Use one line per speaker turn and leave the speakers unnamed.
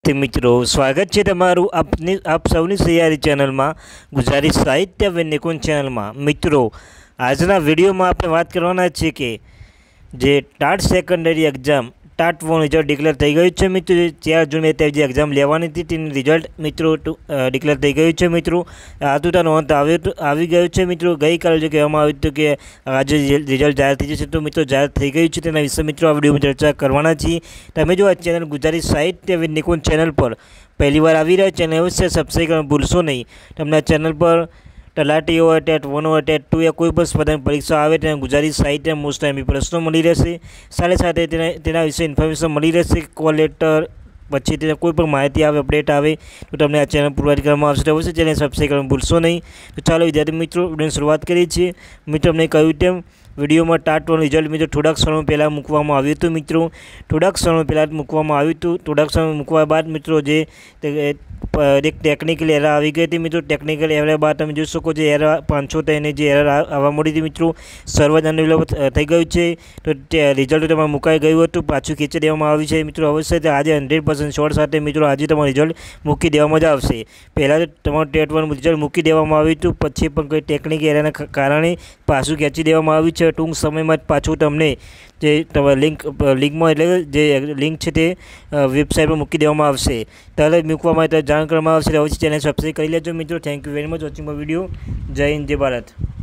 ते मित्रों स्वागत है तमारू आप सौनी तैयारी चैनल में गुजारी साहित्य व निकुंज चैनल में। मित्रों आजना विडियो में आपणे बात करवाना छे कि जे TAT secondary exam TAT one result declare थई गयुं छे। मित्रों 4 जूने जे एक्जाम लेवानी थी तेनुं रिजल्ट मित्रों डिक्लेर थई गयुं छे। मित्रों आतुरतानो अंत आवी गयो छे। मित्रों गई काले जो कहेवामां आव्युं हतुं कि आज रिजल्ट जाहिर थई जशे, तो मित्रों जाहिर थई गयुं छे तेना विषे मित्रों आ विडियो में चर्चा करवाना छीए। तमे जो आ चेनल गुजारी साहित्य विद निकुंज चेनल पर पहली बार आवी रह्या चेनल अवश्य सब्सक्राइब करवानुं भूलशो नहीं। तमने आ चेनल पर तलाटी हो टेट 1 हो टेट 2 या कोई पण स्पर्धा परीक्षा आए तो गुजारी साहित्य मोस्ट टाइम प्रश्नों मळी रहेशे। साथे साथे तेना विषे इन्फॉर्मेशन मळी रहेशे। कॉल लेटर पछी तेना कोई पण माहिती आवे अपडेट आवे तो तमने आ चेनल प्रोवाइड करवामां आवशे। अवश्य चेनल सब्सक्राइब करवानुं भूलशो नहीं। तो चालो विद्यार्थी मित्रों विडियोनी शरूआत करीए छीए। मित्रों हमने कह्युं तेम विडियो में टाट वन रिजल्ट मित्रों थोड़ा क्षणों पहला मूकवामां आव्युं हतुं। मित्रों थोड़ा क्षणों पहला मूकवामां आव्युं हतुं। थोड़ा क्षण मूकवा बाद मित्रों जे एक टेक्निकल एरर आई गई थी। मित्रों टेक्निकल एरर बाद तमे जोई शको जे एरर 500 ने जे एरर आवा मळी थी मित्रों सर्वर अनअवेलेबल थई गयुं छे। तो रिजल्ट तमारुं मुकाई गयुं हतुं, पाछुं खींची देवामां आव्युं छे। मित्रों अवश्य आज 100% श्योर साथे मित्रों आज तमारुं रिजल्ट मूकी देवामां ज आवशे। पहला तो तमारुं टेट 1 रिजल्ट मूकी देवामां आव्युं हतुं, पछी पण कोई टेक्निकल एररना कारणे पाछुं खेंची देवामां आव्युं छे। टूंक समय में पाछुं तमने जे लिंक में एटले जे लिंक है ते वेबसाइट पर मूकी देवामां आवशे। त्यारे मूकवामां आवे त्यारे जाण करवामां आवशे। अवश्य चेनल सब्सक्राइब करी लेजो मित्रों। Thank you very much watching my video. जय हिंद, जय भारत।